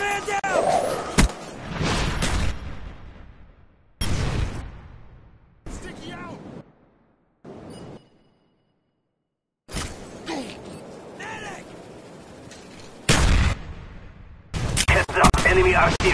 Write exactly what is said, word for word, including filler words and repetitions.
man down! Sticky out! Heads up, enemy R C